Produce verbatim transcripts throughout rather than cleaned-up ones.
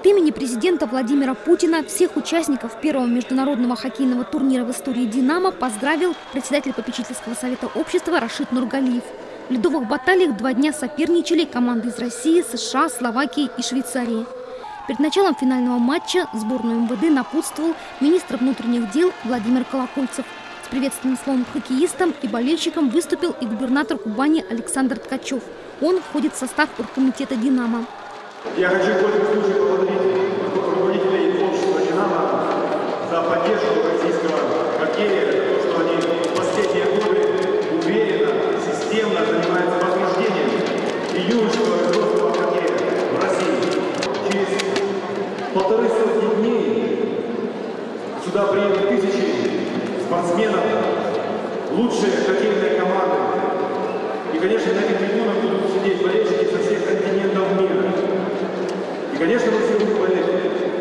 имени президента Владимира Путина всех участников первого международного хоккейного турнира в истории «Динамо» поздравил председатель попечительского совета общества Рашид Нургалиев. В ледовых баталиях два дня соперничали команды из России, США, Словакии и Швейцарии. Перед началом финального матча сборную эм вэ дэ напутствовал министр внутренних дел Владимир Колокольцев. С приветственным словом к хоккеистам и болельщикам выступил и губернатор Кубани Александр Ткачев. Он входит в состав оргкомитета «Динамо». Я хочу в этом случае поблагодарить руководителей общества «Динамо» за поддержку российского хоккея, за то, что они в последние годы уверенно, системно занимаются возрождением и юношеского и взрослого хоккея в России. Через полторы сотни дней сюда приедут тысячи спортсменов, лучшие хоккейные команды. И, конечно, на этих трибунах будут сидеть болельщики со всех континентов мира. И, конечно, мы все будем болеть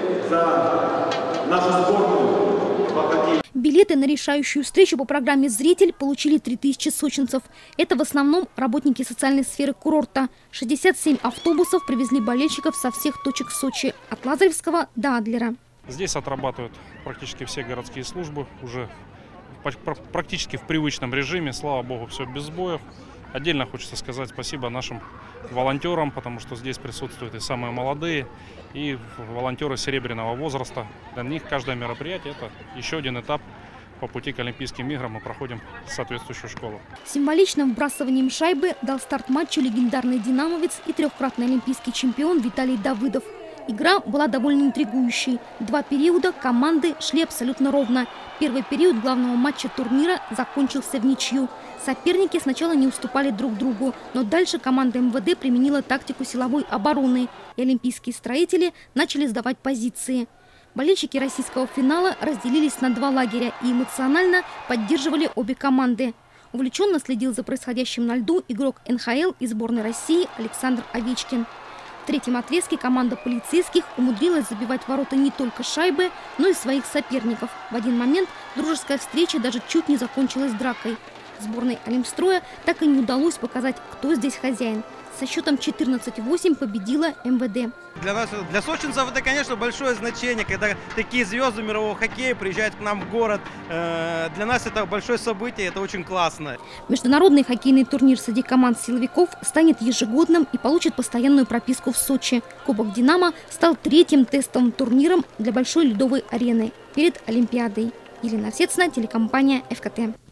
за нашу сборную по хоккею. Билеты на решающую встречу по программе «Зритель» получили три тысячи сочинцев. Это в основном работники социальной сферы курорта. шестьдесят семь автобусов привезли болельщиков со всех точек Сочи, от Лазаревского до Адлера. Здесь отрабатывают практически все городские службы, уже практически в привычном режиме. Слава богу, все без сбоев. Отдельно хочется сказать спасибо нашим волонтерам, потому что здесь присутствуют и самые молодые, и волонтеры серебряного возраста. Для них каждое мероприятие – это еще один этап по пути к Олимпийским играм. Мы проходим соответствующую школу. Символичным вбрасыванием шайбы дал старт матчу легендарный динамовец и трехкратный олимпийский чемпион Виталий Давыдов. Игра была довольно интригующей. Два периода команды шли абсолютно ровно. Первый период главного матча турнира закончился в ничью. Соперники сначала не уступали друг другу, но дальше команда эм вэ дэ применила тактику силовой обороны, и олимпийские строители начали сдавать позиции. Болельщики российского финала разделились на два лагеря и эмоционально поддерживали обе команды. Увлеченно следил за происходящим на льду игрок эн ха эл из сборной России Александр Овечкин. В третьем отрезке команда полицейских умудрилась забивать в ворота не только шайбы, но и своих соперников. В один момент дружеская встреча даже чуть не закончилась дракой. Сборной Олимстроя так и не удалось показать, кто здесь хозяин. Со счетом четырнадцать восемь победила эм вэ дэ. Для нас, для сочинцев, это, конечно, большое значение, когда такие звезды мирового хоккея приезжают к нам в город. Для нас это большое событие, это очень классно. Международный хоккейный турнир среди команд силовиков станет ежегодным и получит постоянную прописку в Сочи. Кубок «Динамо» стал третьим тестовым турниром для большой ледовой арены перед Олимпиадой. Елена Овсецина, телекомпания эф ка тэ.